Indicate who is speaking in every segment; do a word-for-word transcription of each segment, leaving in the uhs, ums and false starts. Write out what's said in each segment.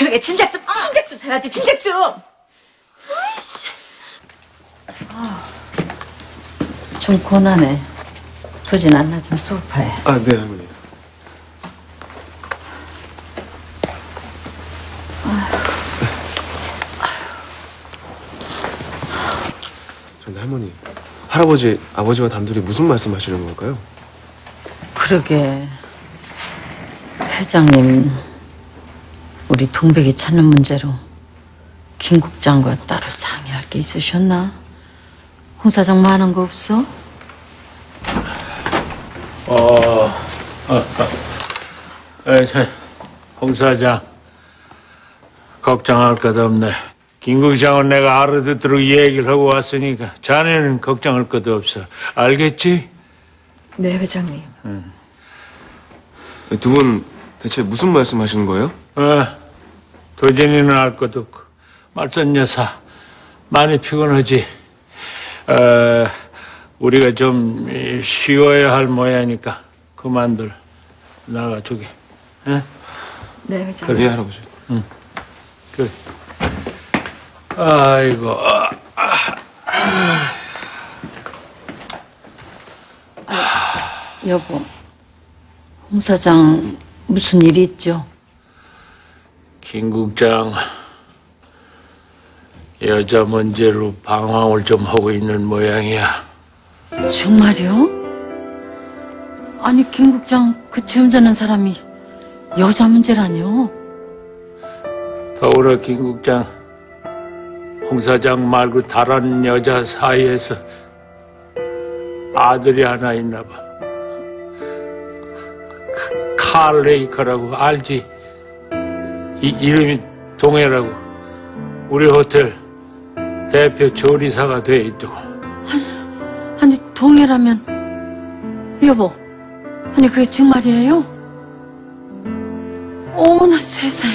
Speaker 1: 그러게 진작 좀 아. 진작 좀 해야지 진작 좀. 아, 좀 고나네. 도진 않나 좀 소파에.
Speaker 2: 아, 네 할머니. 근데 할머니, 할아버지, 아버지와 단둘이 무슨 말씀하시는 걸까요?
Speaker 1: 그러게. 회장님, 우리 동백이 찾는 문제로 김 국장과 따로 상의할 게 있으셨나? 홍 사장 많은 거 없어?
Speaker 3: 어, 어, 어. 에이, 홍 사장, 걱정할 것 없네. 김 국장은 내가 알아듣도록 얘기를 하고 왔으니까 자네는 걱정할 것도 없어. 알겠지?
Speaker 4: 네, 회장님.
Speaker 3: 응.
Speaker 2: 두 분 대체 무슨 말씀하시는 거예요?
Speaker 3: 어, 도진이는 알 것도 없고 말선 여사 많이 피곤하지. 어, 우리가 좀 쉬어야 할 모양이니까 그만들 나가주게. 응?
Speaker 4: 네, 회장님.
Speaker 2: 그래, 할아버지.
Speaker 3: 응. 그래. 아이고. 아, 아,
Speaker 1: 아, 여보, 홍 사장 무슨 일이 있죠?
Speaker 3: 김 국장 여자 문제로 방황을 좀 하고 있는 모양이야.
Speaker 1: 정말요? 아니 김 국장 그 지음자는 사람이 여자 문제라뇨?
Speaker 3: 더불어 김 국장 홍 사장 말고 다른 여자 사이에서 아들이 하나 있나 봐. 칼 레이커라고 알지? 이, 이름이 동해라고. 우리 호텔 대표 조리사가 돼 있다고.
Speaker 1: 아니, 아니 동해라면 여보, 아니 그게 정말이에요? 어머나 세상에.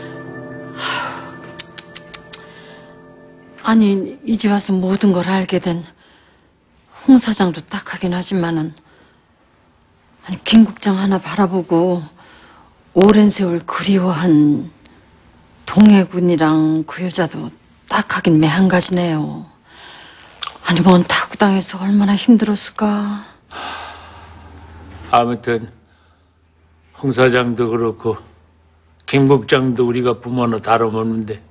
Speaker 1: 아니 이제 와서 모든 걸 알게 된 홍 사장도 딱하긴 하지만은 아니 김 국장 하나 바라보고 오랜 세월 그리워한 동해군이랑 그 여자도 딱하긴 매한가지네요. 아니 뭔 타구당해서 얼마나 힘들었을까.
Speaker 3: 아무튼 홍 사장도 그렇고 김 국장도 우리가 부모는 다름없는데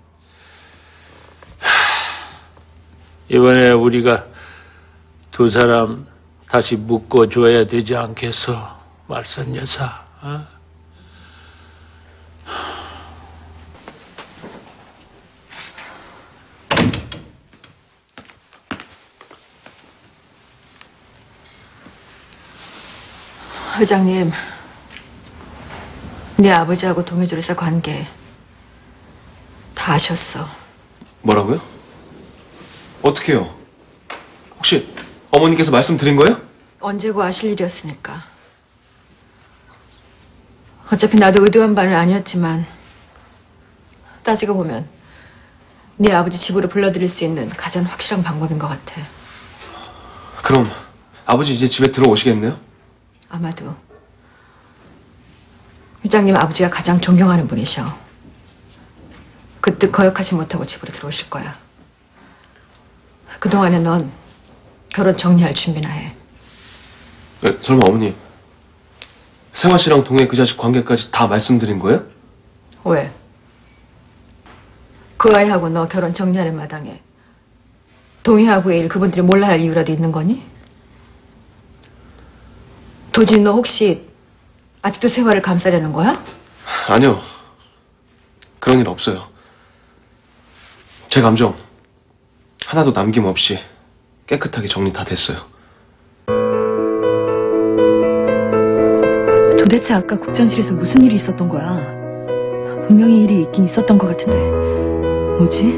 Speaker 3: 이번에 우리가 두 사람 다시 묶어줘야 되지 않겠어, 말선 여사. 어?
Speaker 4: 회장님, 네 아버지하고 동해조리사 관계 다 아셨어.
Speaker 2: 뭐라고요? 어떻게요? 혹시 어머니께서 말씀드린 거예요?
Speaker 4: 언제고 아실 일이었으니까. 어차피 나도 의도한 바는 아니었지만 따지고 보면 네 아버지 집으로 불러들일 수 있는 가장 확실한 방법인 것 같아.
Speaker 2: 그럼 아버지 이제 집에 들어오시겠네요?
Speaker 4: 아마도. 회장님 아버지가 가장 존경하는 분이셔. 그 뜻 거역하지 못하고 집으로 들어오실 거야. 그동안에 넌 결혼 정리할 준비나 해.
Speaker 2: 네, 설마 어머니 세화 씨랑 동해 그 자식 관계까지 다 말씀드린 거예요?
Speaker 4: 왜? 그 아이하고 너 결혼 정리하는 마당에 동해하고의 일 그분들이 몰라야 할 이유라도 있는 거니? 도진 너 혹시 아직도 세화를 감싸려는 거야?
Speaker 2: 아니요. 그런 일 없어요. 제 감정 하나도 남김없이 깨끗하게 정리 다 됐어요.
Speaker 5: 도대체 아까 국장실에서 무슨 일이 있었던 거야? 분명히 일이 있긴 있었던 것 같은데 뭐지?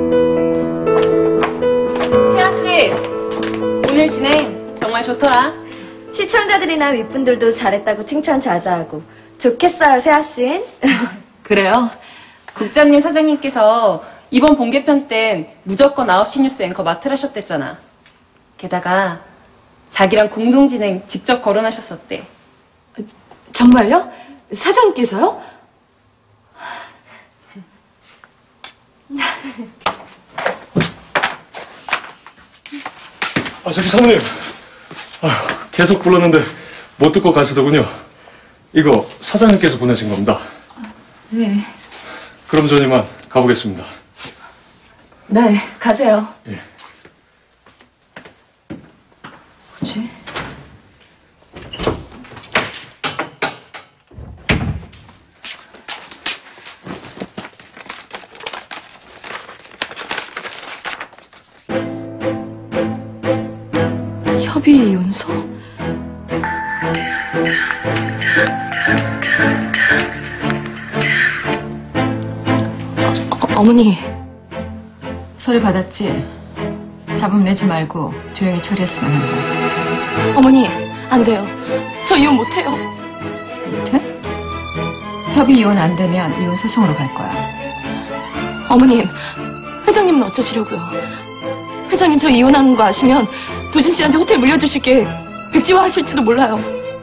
Speaker 6: 세아씨, 오늘 진행 정말 좋더라.
Speaker 7: 시청자들이나 윗분들도 잘했다고 칭찬 자주 하고 좋겠어요, 세아씨는.
Speaker 6: 그래요? 국장님, 사장님께서 이번 본개편 땐 무조건 아홉 시 뉴스 앵커 맡으라셨댔잖아. 게다가 자기랑 공동진행 직접
Speaker 8: 아, 저기 사모님. 아휴, 계속 불렀는데 못 듣고 가시더군요. 이거 사장님께서 보내신 겁니다.
Speaker 6: 네.
Speaker 8: 그럼 전 이만 가보겠습니다.
Speaker 6: 네, 가세요.
Speaker 8: 예.
Speaker 6: 뭐지?
Speaker 5: 협의이혼서? 어, 어머니.
Speaker 4: 서류 받았지? 잡음 내지 말고 조용히 처리했으면 한다.
Speaker 5: 어머니, 안 돼요. 저 이혼 못해요.
Speaker 4: 못해? 협의 이혼 안 되면 이혼 소송으로 갈 거야.
Speaker 5: 어머님, 회장님은 어쩌시려고요? 회장님 저 이혼하는 거 아시면 도진 씨한테 호텔 물려주실게 백지화 하실지도 몰라요.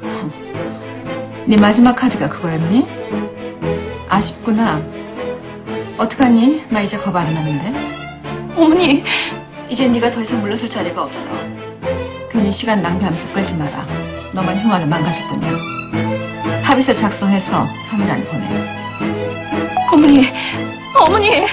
Speaker 4: 네 마지막 카드가 그거였니? 아쉽구나. 어떡하니? 나 이제 겁 안 나는데.
Speaker 5: 어머니,
Speaker 4: 이젠 네가 더 이상 물러설 자리가 없어. 괜히 시간 낭비하면서 끌지 마라. 너만 흉화는 망가질 뿐이야. 합의서 작성해서 삼 일 안에 보내.
Speaker 5: 어머니, 어머니!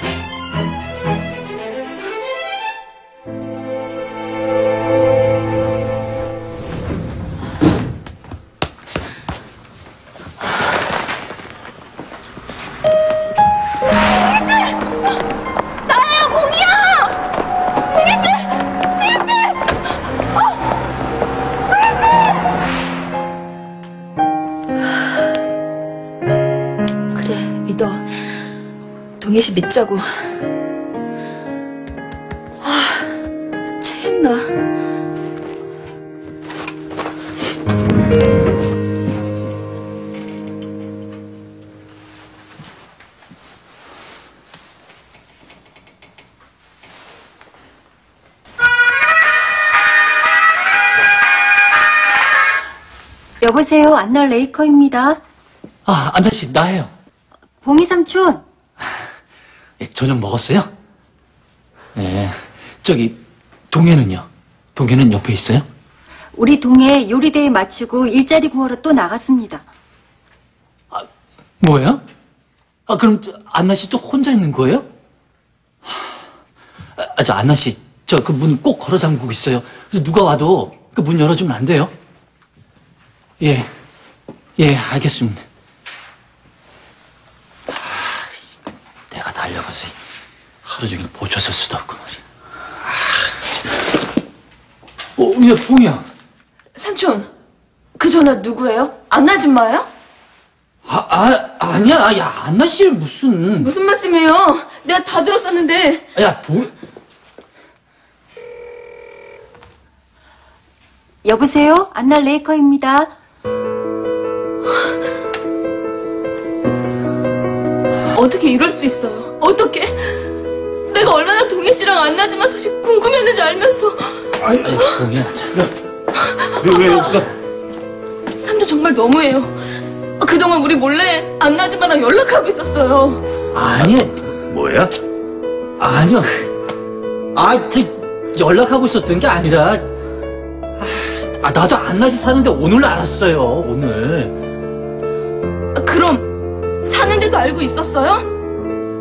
Speaker 4: 동희 씨 믿자고. 아, 체했나.
Speaker 9: 여보세요, 안나 레이커입니다.
Speaker 10: 아, 안나 씨, 나예요.
Speaker 9: 봉이 삼촌.
Speaker 10: 예, 저녁 먹었어요? 예, 저기 동해는요? 동해는 옆에 있어요?
Speaker 9: 우리 동해 요리대회 마치고 일자리 구하러 또 나갔습니다.
Speaker 10: 아, 뭐예요? 아, 그럼 저, 안나 씨 또 혼자 있는 거예요? 아, 저 안나 씨, 저 그 문 꼭 걸어 잠그고 있어요. 그래서 누가 와도 그 문 열어주면 안 돼요? 예, 예, 알겠습니다. 하, 내가 달려가서 하루 종일 보초설 수도 없고 말이야. 어, 야, 봉이야.
Speaker 5: 삼촌, 그 전화 누구예요? 안나 아줌마예요?
Speaker 10: 아, 아, 아니야. 야, 안나 씨를 무슨.
Speaker 5: 무슨 말씀이에요? 내가 다 들었었는데.
Speaker 10: 야, 봉.
Speaker 9: 여보세요, 안나 레이커입니다.
Speaker 5: 어떻게 이럴 수 있어요? 어떻게? 내가 얼마나 동해 씨랑 안나 아줌마 소식 궁금했는지 알면서.
Speaker 10: 아니, 아니, 봉이야.
Speaker 2: 왜, 왜 여기서?
Speaker 5: 삼촌 정말 너무해요. 그동안 우리 몰래 안나 아줌마랑 연락하고 있었어요.
Speaker 10: 아니.
Speaker 2: 뭐야?
Speaker 10: 아니요. 아, 저 연락하고 있었던 게 아니라. 아, 나도 안나 씨 사는데 오늘 알았어요. 오늘.
Speaker 5: 그럼 사는데도 알고 있었어요?